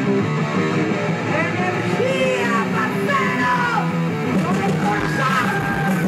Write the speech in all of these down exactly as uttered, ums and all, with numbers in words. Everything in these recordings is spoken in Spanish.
¡Energía, parcero! ¡Con el corazón!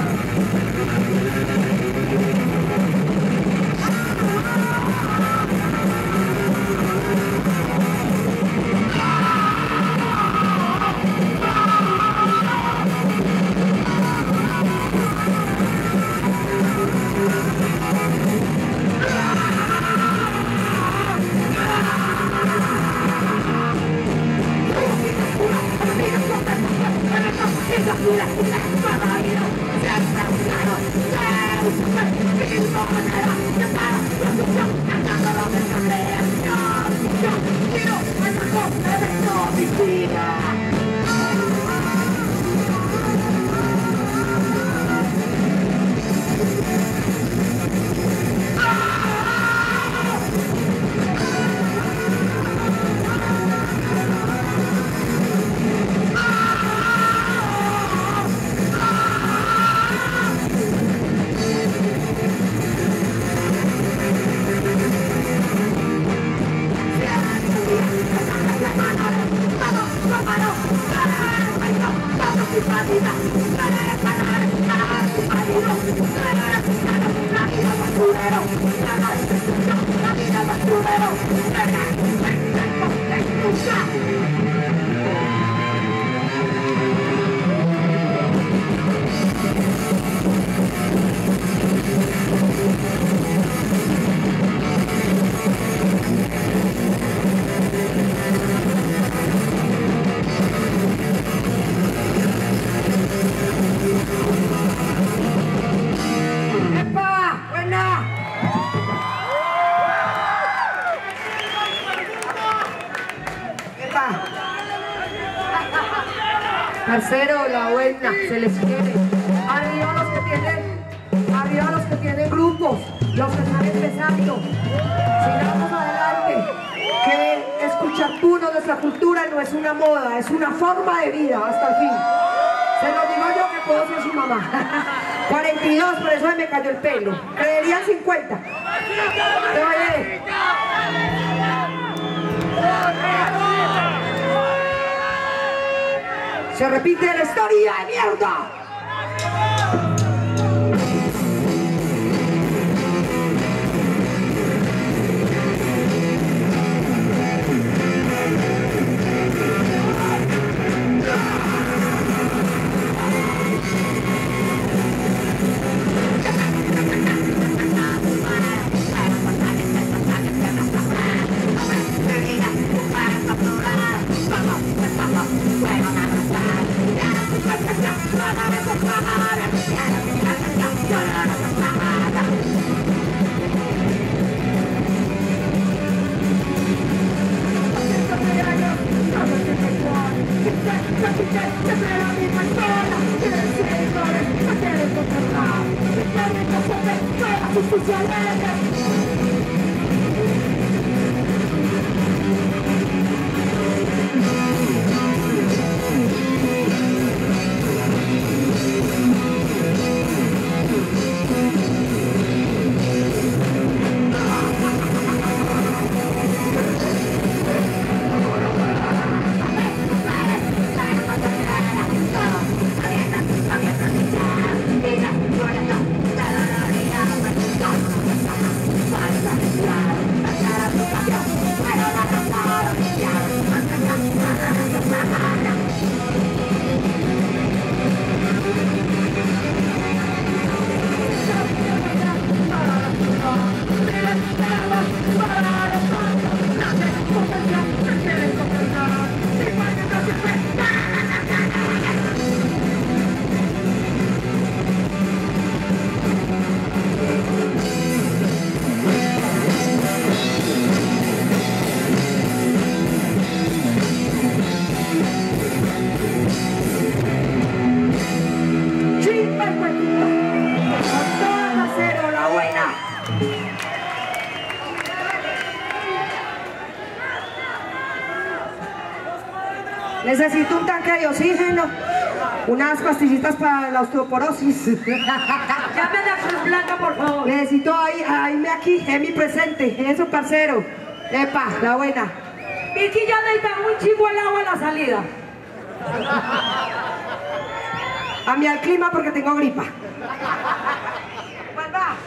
Parcero, la buena, se les quiere. Arriba los que tienen, arriba los que tienen grupos, los que están empezando. Sigamos adelante. Que escuchar puno, nuestra cultura no es una moda, es una forma de vida hasta el fin. Se lo digo yo que puedo ser su mamá. cuarenta y dos, por eso me cayó el pelo. Creerían cincuenta. Te vayas. Se repite la historia de mierda. Necesito un tanque de oxígeno, unas pastillitas para la osteoporosis. Llame a la Cruz Blanca, por favor. Necesito ahí, ahí me aquí, en mi presente. Eso, parcero. Epa, la buena. Vicky ya necesita un chivo al agua a la salida. A mí al clima porque tengo gripa. ¿Cuál va?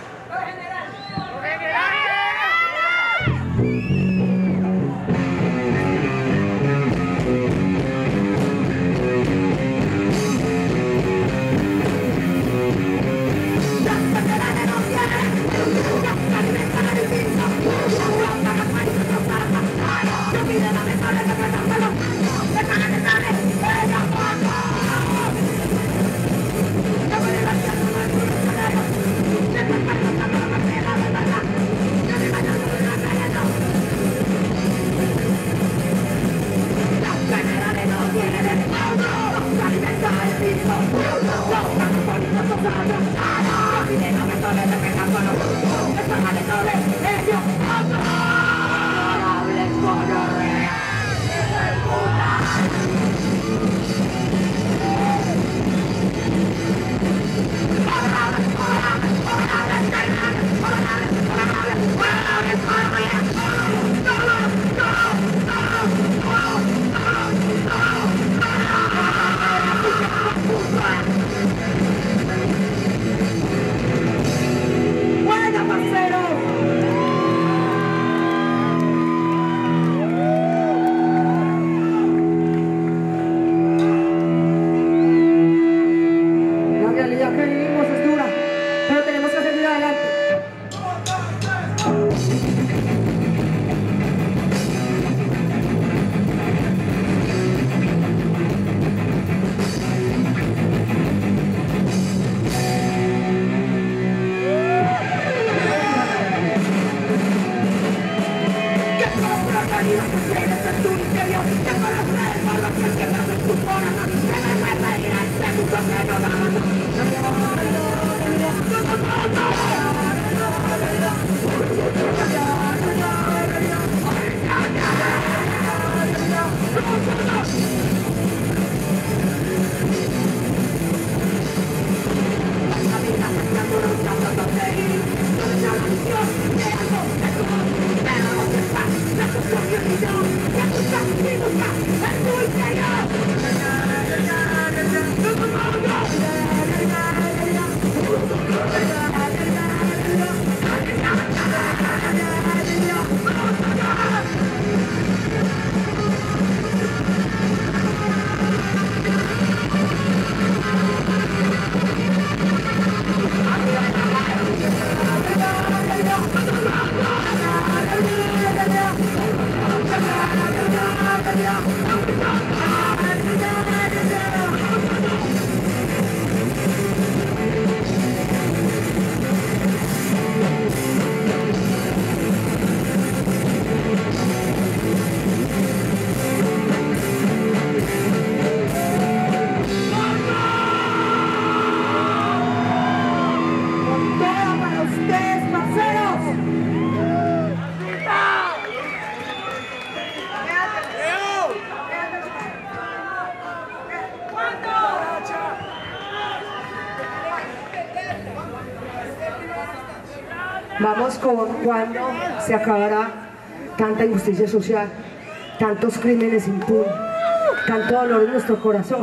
Vamos con cuándo se acabará tanta injusticia social, tantos crímenes impunes, tanto dolor en nuestro corazón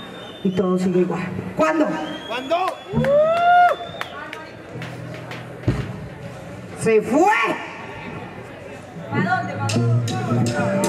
y todo sigue igual. ¿Cuándo? ¿Cuándo? ¡Se fue! ¿Para dónde? ¿Para dónde?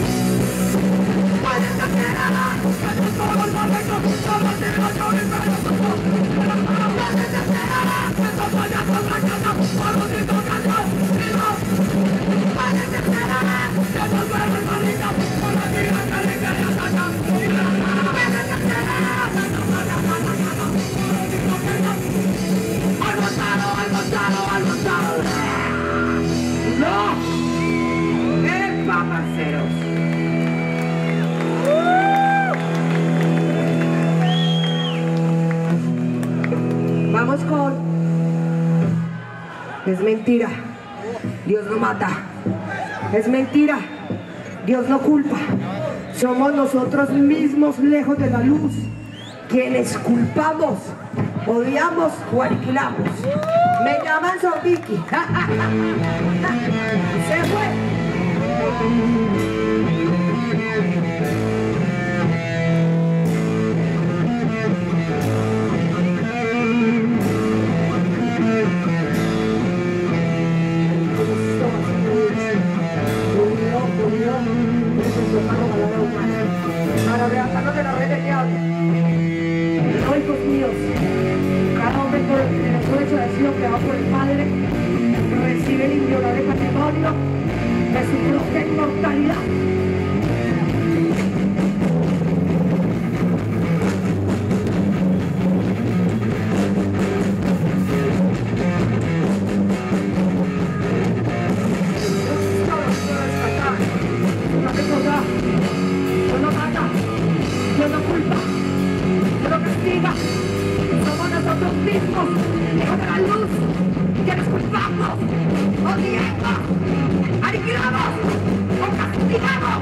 ¡Vaya! Es mentira. Dios no mata. Es mentira. Dios no culpa. Somos nosotros mismos, lejos de la luz, quienes culpamos, odiamos o aniquilamos. Me llaman Son Vicky. Se fue. Para arrebatarnos de la red del diablo. No, hijos míos, cada hombre por el derecho de acción que va por el Padre recibe el inviolable patrimonio de su propia inmortalidad. Somos nosotros mismos, hijos de la luz, que nos culpamos, odiamos, aniquilamos o castigamos.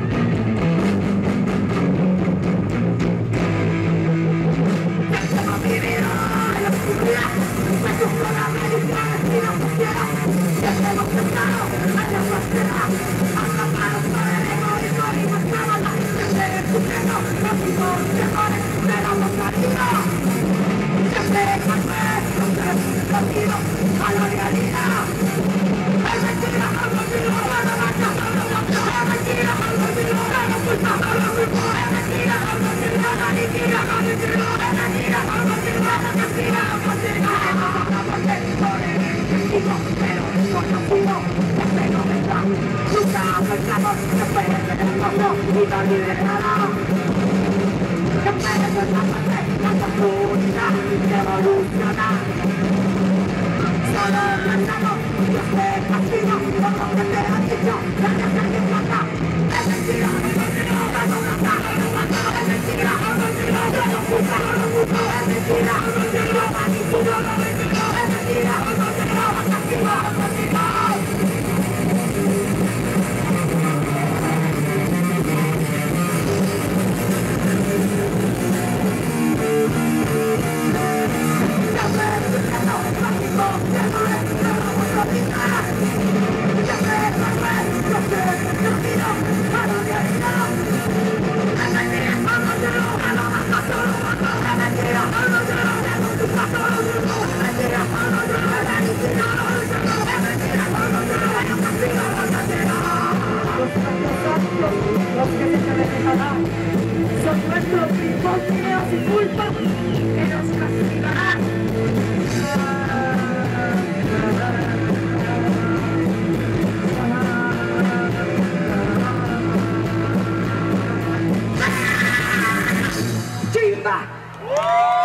Hemos vivido en la oscuridad, me sufro la religión, y no quisiera, ya hemos pensado en la sociedad, atrapados por el egoísmo y nuestra maldad, desde el sujeto, los hijos mejores de la localidad. Siempre con nuestros tres latidos a la realidad. Es mentira, es mentira, es mentira, es mentira, es mentira, es mentira, es mentira, es mentira, es mentira, es mentira, es mentira, es mentira, es mentira, es mentira, pero es conocido, es fenomenal. Nunca pensamos que puede tener mundo y no liberará. Que puede ser la parte, la oportunidad de evolucionar. Solo pensamos, Dios te castiga, por lo que te ha dicho, la gente que mata. Es mentira, es mentira, es mentira, es mentira, es mentira, es mentira, es mentira, es mentira, es mentira, es mentira, es mentira, es mentira, es castigo, es mentira. Los que se revelarán son nuestros mismos miedos y culpas que nos castigarán. ¡Chimba!